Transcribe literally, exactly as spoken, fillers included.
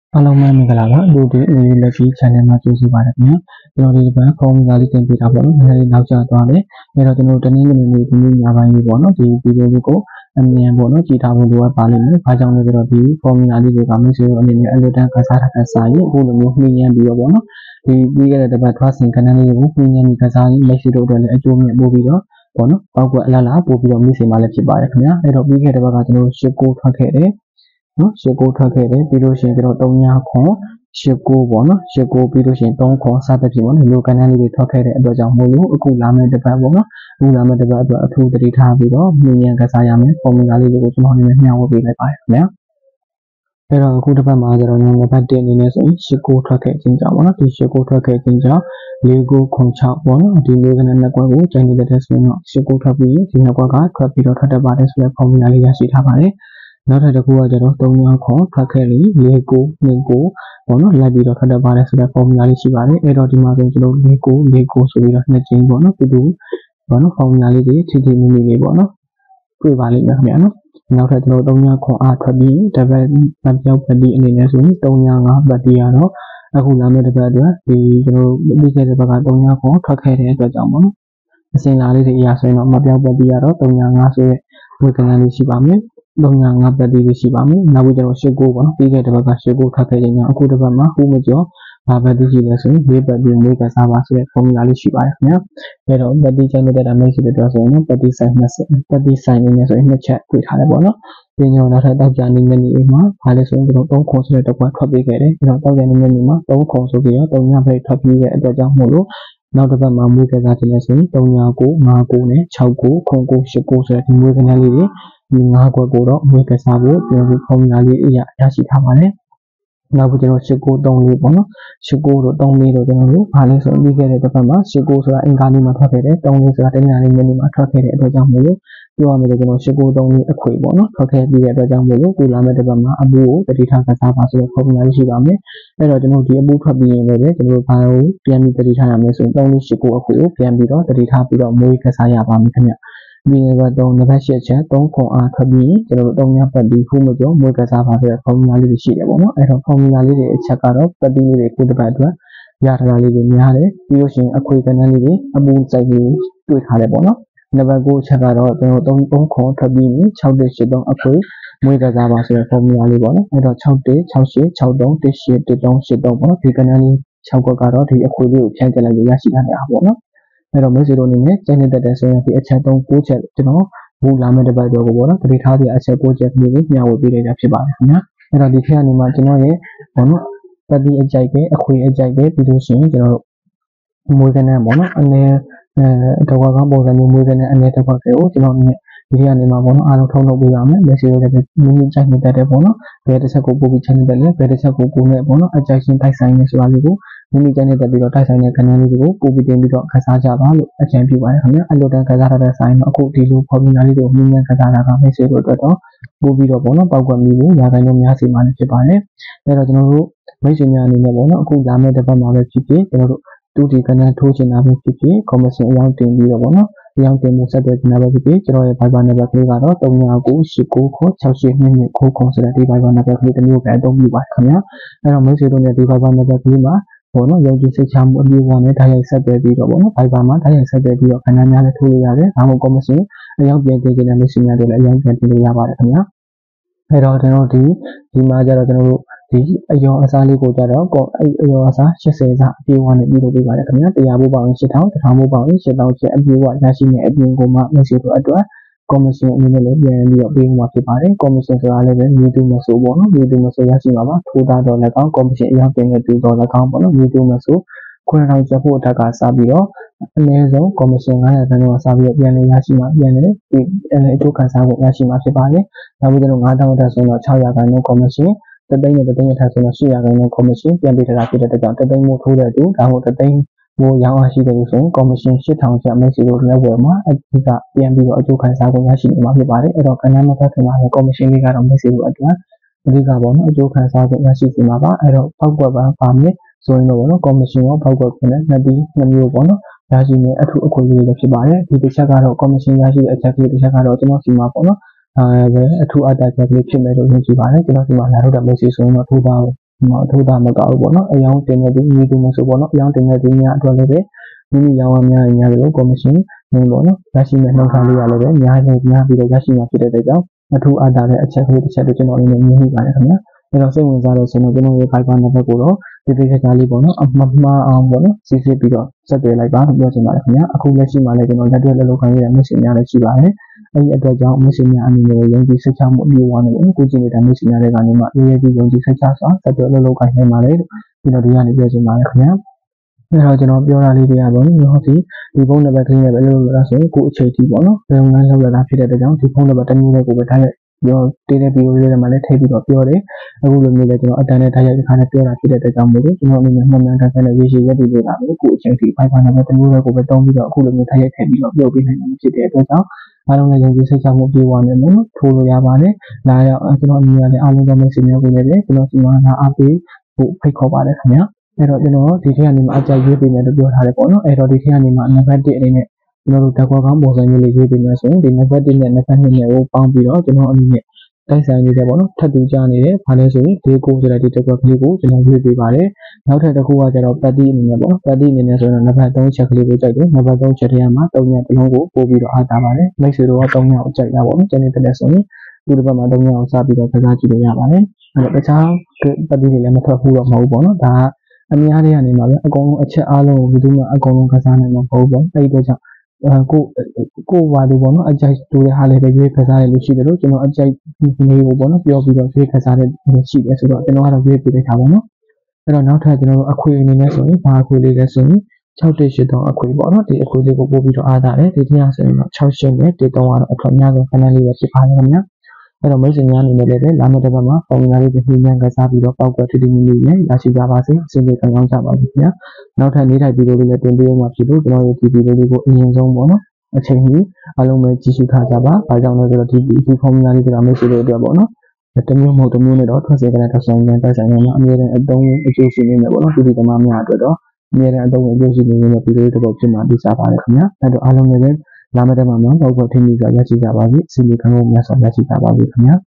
အားလုံးပဲမင်္ဂလာပါလူတွေအေးလက်ရှိ channel မှာကြိုဆိုပါရခင်ဗျာကျွန်တော်ဒီဘက်ဖုန်းကားလေးတင်ပြတာပေါ့နော်နည်းနည်းနောက်ကျသွားတယ်အဲ့တော့ကျွန်တော်တနင်္ဂနွေနေ့ဒီနေ့ညပိုင်းလေးပေါ့နော်ဒီဗီဒီယိုလေးကိုအမြန်ပေါ့နော်ကြည့်ထားဖို့လိုအပ်ပါလိမ့်မယ်။ဘာကြောင့်လဲဆိုတော့ဒီ formula လေးတွေကမိတ်ဆွေတို့အနေနဲ့အလွတ်တန်းကစားထားတဲ့စာရေးအခုလိုမျိုးနှီးညံ့ပြီးတော့ပေါ့နော်ဒီပြီးခဲ့တဲ့တစ်ပတ်ထွားစင်ကဏ္ဍလေးကိုနှီးညံ့ပြီးကစားရင်မိတ်ဆွေတို့အတွက်လည်းအကျိုးမြတ်ပို့ပြီးတော့ပေါ့နော်ပောက်ကွက်အလားလားပို့ပြီးတော့မိစေမှာလည်းဖြစ်ပါတယ်ခင်ဗျာအဲ့တော့ပြီးခဲ့တဲ့ဘက်ကကျွန်တော်ရှစ်ကိုထွက်ခဲ့တယ်နော်ရှစ်ကိုထွက်ခဲ့တယ်ပြီးလို့ရှိရင်ကျွန်တော်သုံးညခွန်ရှစ်ကိုပေါ့နော်ရှစ်ကိုပြီးလို့ရှိရင်သုံးခွန်စသဖြင့်ပေါ့နော်ဒီလိုကဏ္ဍလေးတွေထွက်ခဲ့တဲ့အတွက်ကြောင့်မို့လို့အခုလာမယ့်တစ်ပတ်ပေါ့နော်အခုလာမယ့်တစ်ပတ်အတွက်အထူးသတိထားပြီးတော့မြင်ရန်ကစားရမယ် formula လေးတွေကိုကျွန်တော်အနေနဲ့မျှဝေပေးလိုက်ပါတယ်ခင်ဗျာအဲ့တော့အခုတစ်ပတ်မှာကျတော့ကျွန်တော်နံပါတ်တစ်အနေနဲ့ဆိုရင်ရှစ်ကိုထွက်ခဲ့ခြင်းကြောင့်ပေါ့နော်ဒီရှစ်ကိုထွက်ခဲ့ခြင်းကြောင့်လေးကိုခွန်ခြောက်ပေါ့နော်ဒီမျိုးကနဲ့နှစ်ကွက်ကိုချိန်နေတဲ့ဆိုရင်တော့ရှစ်ကိုထွက်ပြီးဒီနှစ်ကွက်ကထွက်ပြီးတော့ထွက်တတ်ပါတယ်ဆိုတဲ့ formula လေးရရှိထားပါတယ်နောက်ထပ်တစ်ခုကကျတော့သုံးညခွန်ထွက်ခဲ့ပြီးလေးကိုနှစ်ကိုပေါ့နော်လိုက်ပြီးတော့ထွက်တတ်ပါတယ်ဆိုတဲ့ formula လေးရှိပါတယ်အဲ့တော့ဒီမှာဆိုရင်ကျွန်တော်လေးကိုလေးကိုဆိုပြီးတော့နှစ်ကြိမ်ပေါ့နော်တူတူပေါ့နော် formula လေးတွေထိထိမိမိလေးပေါ့နော်တွေ့ပါလိမ့်မယ်ခင်ဗျာနော်နောက်ထပ်ကျွန်တော်သုံးညခွန်အားထွက်ပြီးတပတ်ပတ်ပြောက်ပတ်ပြီးအနေနဲ့ဆိုရင်သုံးညငါးပတ်တီးရတော့အခုလာမယ့်တစ်ပတ်အတွက်ဒီကျွန်တော်ပြီးခဲ့တဲ့ဘက်ကသုံးညခွန်ထွက်ခဲ့တဲ့အတွက်ကြောင့်ပေါ့နော်အစင်လာလေးတွေအရာဆိုရင်တော့မပြောက်ပတ်တီးရတော့သုံးညငါးဆိုတဲ့ဝေကဏ္ဍလေးရှိပါမယ်သုံးညငါးပတ်တီးလေးရှိပါမယ်နောက်ပြီးကျွန်တော်ရှစ်ကိုပေါ့နော်ပြီးခဲ့တဲ့ဘက်ကရှစ်ကိုထွက်ခဲ့ခြင်းကြောင့်အခုတစ်ပတ်မှာဟိုးမကျော်ဘာပတ်တီးရှိလဲဆိုရင်လေးပတ်တီးလေးကစားပါဆိုတဲ့ formula လေးရှိပါတယ်ခင်ဗျာအဲ့တော့ပတ်တီးချိန်တဲ့တာမိတ်ဆွေတွေဆိုရင်တော့ပတ်တီးဆိုင်နှစ်ပတ်တီးဆိုင်နေနေဆိုရင်နှစ်ချက်တွေ့ထားတယ်ပေါ့နော်ပြီးတော့နောက်ထပ်တောက်ကြနေနေနေမှာဘာလဲဆိုရင်ကျွန်တော်သုံးခုဆိုတဲ့တစ်ခွက်ထွက်ပေးခဲ့တယ်အဲ့တော့တောက်ကြနေနေနေမှာသုံးခုဆိုပြီးတော့သုံးညဖိတ်ထွက်ပြီးတဲ့အတွက်ကြောင့်မို့လို့နောက်တစ်ပတ်မှာမွေးကစားခြင်းလဲဆိုရင်သုံးညကိုငါးကိုနဲ့ခြောက်ကိုခုံကိုရှစ်ကိုဆိုတဲ့ဒီမွေးကစားလေးတွေဒီငါးခွက်ကိုတော့မွေးကစားဖို့ပြန်ပြီး formula လေးအရာရရှိထားပါတယ်နောက်ပြီးကျွန်တော်ရှစ်ကိုသုံးလေးပေါ့နော်ရှစ်ကိုတို့သုံးလေးတို့ကျွန်တော်တို့ဘာလဲဆိုပြီးခဲ့တဲ့တစ်ပတ်မှာရှစ်ကိုဆိုတာအင်္ဂါနေ့မှာထွက်ခဲ့တယ်သုံးလေးဆိုတာတနင်္လာနေ့ညနေမှာထွက်ခဲ့တဲ့အတွက်ကြောင့်မို့လို့ပြောရမယ်ကျွန်တော်ရှစ်ကိုသုံးလေးအခွေပေါ့နော်ထွက်ခဲ့ပြီးတဲ့အတွက်ကြောင့်မို့လို့ဒီလာမယ့်တစ်ပတ်မှာအပူကိုတတိထားကစားပါဆိုတဲ့ formula ရှိပါမယ်အဲ့တော့ကျွန်တော်ဒီအပူထွက်ပြီးရင်လည်းကျွန်တော်ဘာကိုပြန်ပြီးတတိထားရမယ်ဆိုရင်သုံးလေးရှစ်ကိုအခွေကိုပြန်ပြီးတော့တတိထားပြီးတော့မွေးကစားရပါမယ်ခင်ဗျဒီနေ့ကတော့နံပါတ်ရှစ်ချက်သုံးခွန်အားထွက်ပြီးကျွန်တော်တို့သုံးညပတ်ပြီးခုမကျော်မွေးကစားပါဆိုတဲ့ formula လေးတွေရှိတယ်ပေါ့နော်အဲ့တော့ formula လေးတွေအချက်ကတော့ပတ်ပြီးလေးတွေကိုတစ်ပတ်အတွက်ရထားတာလေးတွေများတယ်ပြီးလို့ရှိရင်အခွေကဏ္ဍလေးတွေအပူစိုက်ပြီးတွေ့ထားတယ်ပေါ့နော်နံပါတ်ကိုချက်ကတော့ကျွန်တော်သုံးသုံးခွန်ထွက်ပြီးခြောက်တစ်ရှစ်သုံးအခွေမွေးကစားပါဆိုတဲ့ formula လေးပေါ့နော်အဲ့တော့ခြောက်တစ်ခြောက်ရှစ်ခြောက်သုံးတစ်ရှစ်တစ်သုံးရှစ်သုံးပေါ့နော်ဒီကဏ္ဍလေးခြောက်ခွက်ကတော့ဒီအခွေလေးကိုဖြန့်ကျက်လိုက်လို့ရရှိထားတာပေါ့နော်အဲ့တော့မိတ်ဆွေတို့အနေနဲ့ကျန်တဲ့တဲ့ဆိုရင်ဒီအချက်သုံးကိုချက်ကျွန်တော်ဘူးလာမယ့်တစ်ပတ်ကျော်ကိုပေါ့နော်တတိထားတဲ့အချက်ကိုချက်မျိုးကိုမျှဝေပေးလိုက်တာဖြစ်ပါတယ်ခင်ဗျာအဲ့တော့ဒီခေတ်အနေမှာကျွန်တော်ရဲ့ပေါ့နော်ပတ်ပြီးအကြိုက်ပဲအခွေအကြိုက်ပဲပြီးလို့ရှိရင်ကျွန်တော်မွေးကနန်းပေါ့နော်အနေအဲတော့ကောင်းပုံစံမျိုးမွေးကနန်းအနေတစ်ခွက်ကိုကျွန်တော်ဒီကနေမှာပေါ့နော်အားလုံးထုံးလုပ်ပေးပါမယ်လက်ရှိရတဲ့မိမိကြိုက်နေတဲ့တဲ့ပေါ့နော်ဘယ်တစ်ချက်ကိုပို့ပြီးချက်နေတဲ့လဲဘယ်တစ်ချက်ကိုကိုနဲ့ပေါ့နော်အကြိုက်ချင်းတိုက်ဆိုင်နေဆိုတာလေးကိုမိမိကြိုက်နေတဲ့ပြီးတော့တိုက်ဆိုင်တဲ့ကဏ္ဍလေးတွေကိုပို့ပြီးတင်ပြီးတော့ခန်းစားကြပါလို့အကြံပြုပါတယ်ခင်ဗျာအလိုတန်းခန်းစားရတဲ့ဆိုင်မှာအခုဒီလို formula လေးတွေကိုမြင်မြန်ခန်းစားတာကမိတ်ဆွေတို့အတွက်တော့ပို့ပြီးတော့ပေါ့နော်ပောက်ကွက်မျိုးကိုရာခိုင်နှုန်းများစီမှာလည်းဖြစ်ပါတယ်အဲ့တော့ကျွန်တော်တို့မိတ်ဆွေများအနေနဲ့ပေါ့နော်အခုလာမယ့်တစ်ပတ်မှာပဲဖြစ်ဖြစ်ကျွန်တော်တို့တူတီကဏ္ဍထိုးချင်တာပဲဖြစ်ဖြစ် commission အရောက်တင်ပြီးတော့ပေါ့နော်အရောက်တင်မှုဆက်သွယ်နေတာပဲဖြစ်ဖြစ်ကျွန်တော်ရဲ့ Viber number ကလေးကတော့သုံးညကိုရှစ်ကိုခေါ်ခြောက်ရှစ်နှစ်နှစ်ခိုးခုံဆိုတဲ့ဒီ Viber number ကလေးတစ်မျိုးပဲအသုံးပြုပါတယ်ခင်ဗျာအဲ့တော့မိတ်ဆွေတို့ရဲ့ဒီ Viber number ကလေးမှာပေါ့နော်ယုံကြည်စိတ်ချမှုအပြည့်အဝနဲ့ဓာတ်ရိုက်ဆက်သွယ်ပြီးတော့ပေါ့နော် Viber မှာဓာတ်ရိုက်ဆက်သွယ်ပြီးတော့ခဏများလည်းထိုးလို့ရတယ်ဒါမှမဟုတ် commission အရောက်ပြန်တင်တဲ့မိတ်ဆွေများတို့လည်းအရောက်ပြန်တင်လို့ရပါတယ်ခင်ဗျာအဲ့တော့ကျွန်တော်ဒီဒီမှာကျတော့ကျွန်တော်တို့ဒီအယောအစားလေးကိုကြတော့အဲ့အယောအစားရှစ်ဆယ်စာအပြည့်အဝနဲ့ပြုလုပ်ပေးပါတယ်ခင်ဗျာတရားဖို့ပေါင်းရှစ်ထောင်တစ်ထောင်ဖို့ပေါင်းရှစ်ထောင်ချက်အပြည့်အဝရရှိနေအပြင်ကိုမှမိတ်ဆွေတို့အတွက် commission အနေနဲ့လည်းပြန်ပြီးတော့ပေးမှာဖြစ်ပါတယ် commission ဆိုတာလည်းပဲမြေတူမဆိုပေါ့နော်မြေတူမဆိုရရှိမှာပါထိုးသားတော့လည်းကောင်း commission အရောက်တင်တဲ့တူတော့လည်းကောင်းပေါ့နော်မြေတူမဆိုခွန်းထောင်ချက်ဖို့အထက်ကစပြီးတော့အနည်းဆုံး commission ငါးရာခိုင်နှုန်းစပြီးတော့ပြန်လည်ရရှိမှာပြန်လည်ဒီအကျိုးခံစားဖို့ရရှိမှာဖြစ်ပါတယ်နောက်ပြီးတော့ငါးထောင်တက်ဆိုတော့ခြောက်ရာခိုင်နှုန်း commission တသိန်းနဲ့တသိန်းထပ်ဆိုတော့ရှစ်ရာခိုင်နှုန်း commission ပြန်ပေးထားတာဖြစ်တဲ့အတွက်ကြောင့်တသိန်းမို့ထိုးတဲ့သူဒါမှမဟုတ်တသိန်းမို့ရောင်းအားရှိတဲ့သူဆိုရင် commission ရှစ်ထောင်ကျပ်မိတ်ဆွေတို့ level မှာအဓိကပြန်ပြီးတော့အကျိုးခံစားဖို့ရရှိနေမှာဖြစ်ပါတယ်အဲ့တော့ကဏ္ဍမသက်ခင်မှာ commission လေးကတော့မိတ်ဆွေတို့အတွက်အဓိကပေါ့နော်အကျိုးခံစားဖို့ရရှိစီမှာပါအဲ့တော့ပောက်ကွက်ပါပါမယ်ဆိုရင်တော့ပေါ့နော် commission ရောပောက်ကွက်ဖြစ်နေနှစ်ပြီးနှစ်မျိုးပေါ့နော်ရရှိနေအထူးအခွင့်အရေးတွေဖြစ်ပါတယ်ဒီတစ်ချက်ကတော့ commission ရရှိတဲ့အချက်ကလေးတစ်ချက်ကတော့ကျွန်တော်စီမှာပေါ့နော်အဲအထူးအတ္တချက်ကလေးဖြစ်မယ်လို့ယုံကြည်ပါတယ်ကျွန်တော်ဒီမှာလာတော့တဲ့ message ဆိုရင်တော့ထိုးပါထိုးတာမကောက်ဘူးပေါ့နော်အယောင်တင်နေပြီးညီတူမျိုးဆိုပေါ့နော်အယောင်တင်နေပြီးညာအတွက်လည်းပဲမိမိရောင်းရများများလို့ကော်မရှင်နေပေါ့နော်ရရှိမဲ့နှုတ်ထားလေးရလည်းပဲများနေများပြီးတော့ရရှိမှာဖြစ်တဲ့အတွက်ကြောင့်အထူးအားတာတဲ့အချက်လေးတစ်ချက်တို့ကျွန်တော်အနေနဲ့မြင်မိပါတယ်ခင်ဗျာအဲ့တော့စိတ်ဝင်စားလို့ဆိုတော့ကျွန်တော်ရဲ့ Fiverr နံပါတ်ကိုတော့ဒီပိတ်ချက်လေးပေါ့နော်အမှတ်မှားအောင်ပေါ့နော်စီစစ်ပြီးတော့ဆက်သွယ်လိုက်ပါလို့ပြောချင်ပါတယ်ခင်ဗျာအခုလက်ရှိမှာလည်းကျွန်တော်လက်တွေ့လက်လုပ်ခိုင်းရတဲ့ message များလည်းရှိပါတယ်အဲ့ဒီအတွက်ကြောင့် message များအနေနဲ့ယုံကြည်စိတ်ချမှုအပြည့်အဝနဲ့ပေါ့နော်ကိုကြည့်နေတဲ့ message များတွေကနေမှရေးရည်ယုံကြည်စိတ်ချစွာဆက်သွယ်လက်လုပ်ခိုင်းနိုင်ပါတယ်ကျွန်တော်ဒီကနေပြောချင်ပါတယ်ခင်ဗျာအဲ့တော့ကျွန်တော်ပြောတာလေးတွေကပေါ့နော်ဟုတ်ပြီဒီဖုန်းနံပါတ်ကလေးနဲ့ပဲလုပ်လို့ရဆိုရင်ကိုအချိန်ကြီးပေါ့နော်ဘယ်ငန်းလောက်လာတာဖြစ်တဲ့အတွက်ကြောင့်ဒီဖုန်းနံပါတ်တစ်မျိုးနဲ့ကိုပဲထားရပြောတင်းတဲ့ဗီဒီယိုလေးတွေမှာလည်းထည့်ပြီးတော့ပြောတယ်အခုလိုမျိုးလည်းကျွန်တော်အတန်းနဲ့ထားရတဲ့ခါနဲ့ပြောတာဖြစ်တဲ့အတွက်ကြောင့်မို့လို့ကျွန်တော်အနေနဲ့မှန်မှန်ကန်ကန်နဲ့ရေးရှိရက်တည်နေတာပဲကိုအချိန်ကြီး Fiverr နံပါတ်တစ်မျိုးနဲ့ကိုပဲတောင်းပြီးတော့အခုလိုမျိုးထားရထည့်ပြီးတော့ပြောပြနိုင်မှာဖြစ်တဲ့အတွက်ကြောင့်အားလုံးလည်းယုံကြည်စိတ်ချမှုပြေဝနေလို့ထိုးလို့ရပါတယ်လာရောက်ကျွန်တော်အမြင်နဲ့အားလုံးတော့မိတ်ဆွေများကိုလည်းကျွန်တော်စီမံလာအားပေးဖို့ဖိတ်ခေါ်ပါတယ်ခင်ဗျာအဲ့တော့ကျွန်တော်ဒီထက်ကနေမှအကြိုက်ရေးပေးမယ်လို့ပြောထားတယ်ပေါ့နော်အဲ့တော့ဒီထက်ကနေမှနံပါတ်တစ်အနေနဲ့ကျွန်တော်တို့တက်ကွာကောင်းပုံစံမျိုးလေးရေးပေးမယ်ဆိုရင်ဒီနံပါတ်တစ်နဲ့နံပါတ်နှစ်နဲ့ကိုပေါင်းပြီးတော့ကျွန်တော်အနေနဲ့တိုက်ဆိုင်နေတယ်ပေါ့နော်ထပ်တူကြနေတယ်ဘာလဲဆိုရင်ဒီကိုဆိုတဲ့ဒီတက်ကွာကလေးကိုကျွန်တော်ရေးပေးပါတယ်နောက်ထပ်တစ်ခုကကျတော့ပတ်တိအနေနဲ့ပေါ့နော်ပတ်တိအနေနဲ့ဆိုတော့နံပါတ်သုံးချက်ကလေးကိုကြိုက်တယ်နံပါတ်သုံးချက်ထဲမှာသုံးညတစ်လုံးကိုပို့ပြီးတော့အားတာပါတယ်မိတ်ဆွေတို့ကသုံးညကိုကြိုက်တာပေါ့နော်ကျန်တဲ့တက်ဆိုရင်ဒီတစ်ပတ်မှာသုံးညကိုစပြီးတော့ခစားကြည့်လို့ရပါတယ်အဲ့တော့တခြားပတ်တိတွေလည်းမထွက်ဘူးတော့မဟုတ်ဘူးပေါ့နော်ဒါကအများကြီးကနေမှာပဲအကုန်လုံးအချက်အားလုံးကိုဘယ်သူမှအကုန်လုံးကစားနိုင်မှာမဟုတ်ဘူးပေါ့အဲ့ဒီတော့ကြောင့်ကိုကိုပါလို့ပေါ့နော်အကြိုက်တူတဲ့ဟာလေးပဲရွေးခစားတယ်လို့ရှိတယ်လို့ကျွန်တော်အကြိုက်နေကိုပေါ့နော်ပြောပြီးတော့ရွေးခစားတဲ့ရှိတယ်ဆိုတော့ကျွန်တော်ကတော့ရွေးပြလိုက်တာပေါ့နော်အဲ့တော့နောက်ထပ်ကျွန်တော်တို့အခွေအနေနဲ့ဆိုရင်ဘာအခွေလေးလဲဆိုရင်၆တိတ်၈တောင်းအခွေပေါ့နော်ဒီအခွေလေးကိုပို့ပြီးတော့အားတာတယ်ဒီတရားဆိုရင်တော့၆ရှင်းနဲ့၁တောင်းကတော့အထက်များဆုံးခဏလေးပဲဖြစ်ပါတယ်ခင်ဗျာအဲ့တော့မိတ်ဆွေများအနေနဲ့လည်းလာမယ့်တစ်ပတ်မှာပုံမှန်လေးတွေနှိမ့်ညံကစားပြီးတော့ပောက်ကွက်ထိတိမိမိနဲ့ရရှိကြပါစေအစီအစဉ်ခံကောင်းကြပါစေခင်ဗျာနောက်ထပ်နေ့တိုင်းဗီဒီယိုလေးလည်းတင်ပြမှာဖြစ်လို့ကျွန်တော်ရဲ့ဒီဗီဒီယိုလေးကိုအရင်ဆုံးပေါ့နော်အချိန်ကြီးအားလုံးပဲကြည့်ရှုထားကြပါဘာကြောင့်လဲဆိုတော့ဒီဒီဖုန်းများလေးတွေကမိတ်ဆွေတွေအတွက်ပေါ့နော်တမျိုးမဟုတ်တမျိုးနဲ့တော့ထွက်စေကြတဲ့တစ်ဆိုင်ပြန်တိုက်ဆိုင်ရမှာအမြဲတမ်းအတုံးအကျိုးရှိနေတယ်ပေါ့နော်ဒီဒီသမားများအတွက်တော့အမြဲတမ်းအတုံးအကျိုးရှိနေနေတဲ့ဗီဒီယိုတစ်ပုဒ်ဖြစ်မှာသိစားပါတယ်ခင်ဗျာအဲ့တော့အားလုံးလည်းလာမယ့်တစ်ပတ်မှာပောက်ကွက်ထိမိစွာရရှိကြပါစေအစီအစဉ်ခံကောင်းများစွာရရှိကြပါစေခင်ဗျာ